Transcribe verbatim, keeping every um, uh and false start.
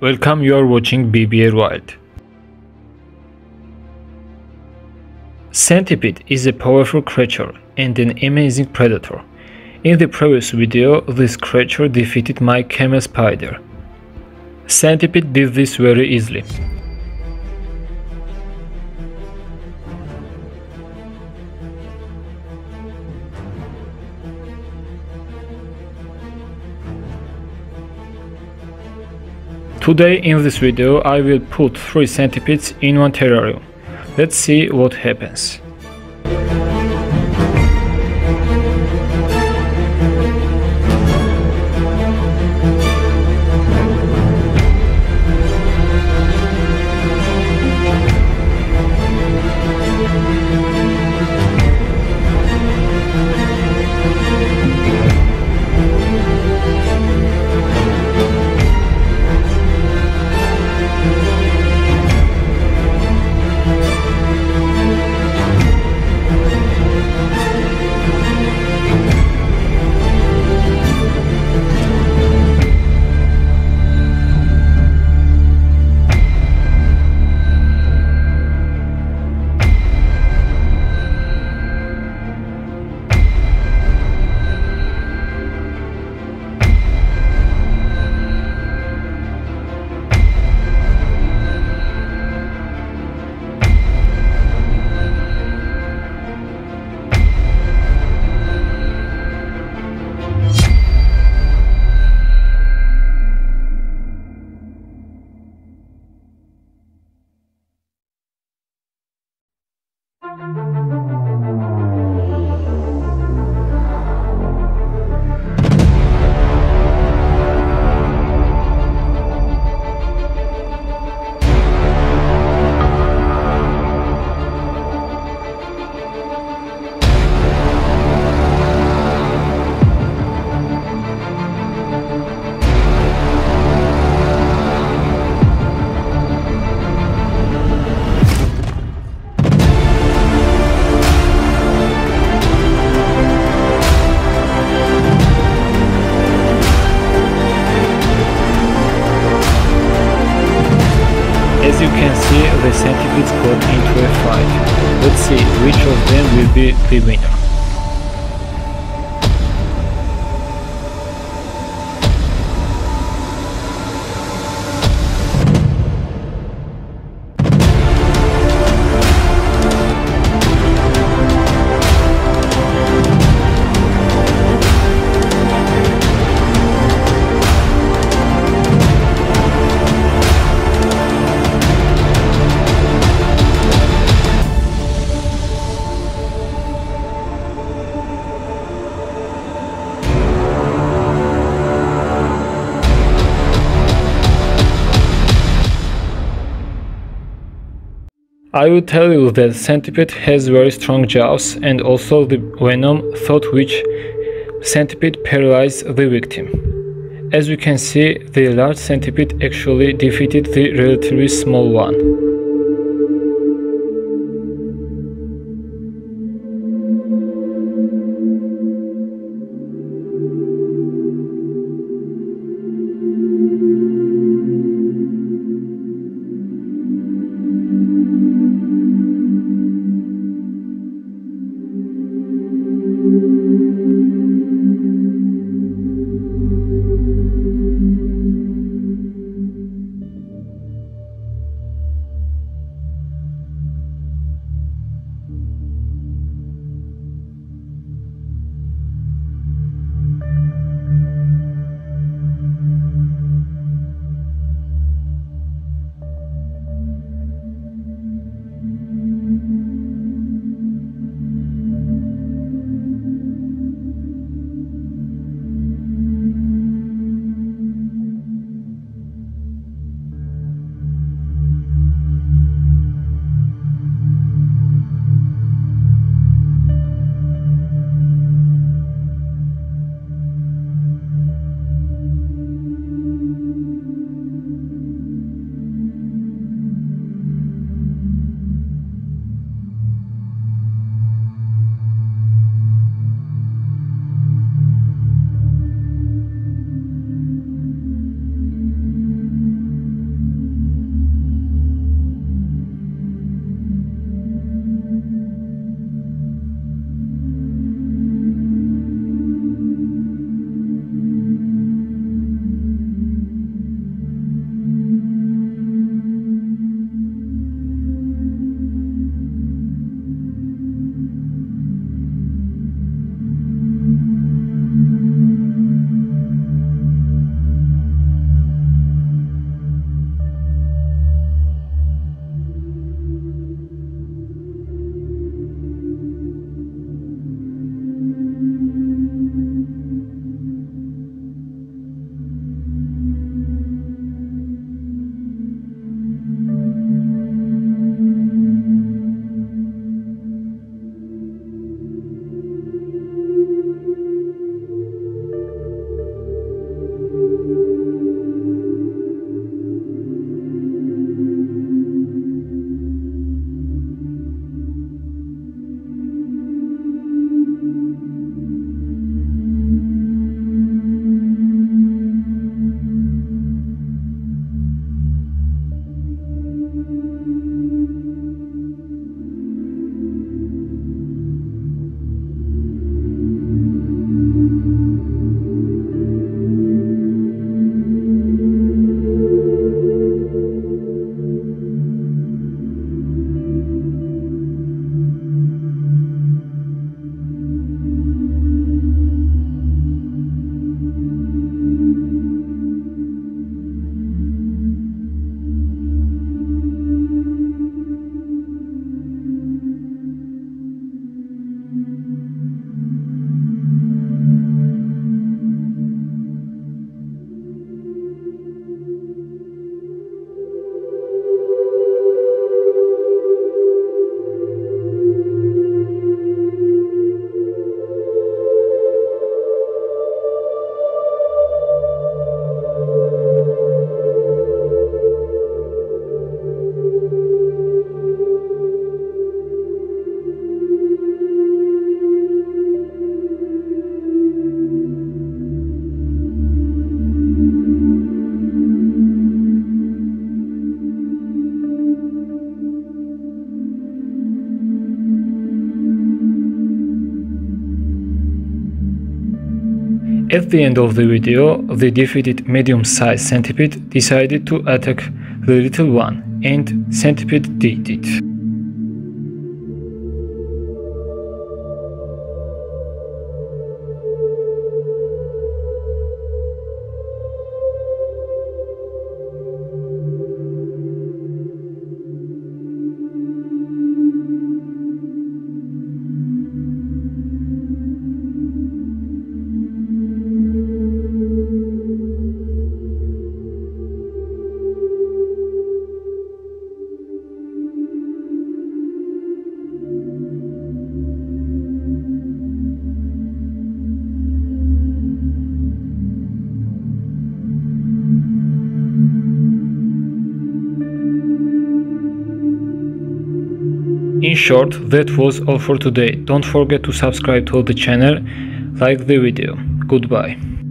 Welcome, you are watching B B R Wild. Centipede is a powerful creature and an amazing predator. In the previous video, this creature defeated my camel spider. Centipede did this very easily. Today in this video I will put three centipedes in one terrarium. Let's see what happens. As you can see, the centipedes got into a fight. Let's see which of them will be the winner. I will tell you that centipede has very strong jaws, and also the venom through which centipede paralyzed the victim. As you can see, the large centipede actually defeated the relatively small one. At the end of the video, the defeated medium-sized centipede decided to attack the little one, and centipede did it. In short, that was all for today. Don't forget to subscribe to the channel, like the video. Goodbye.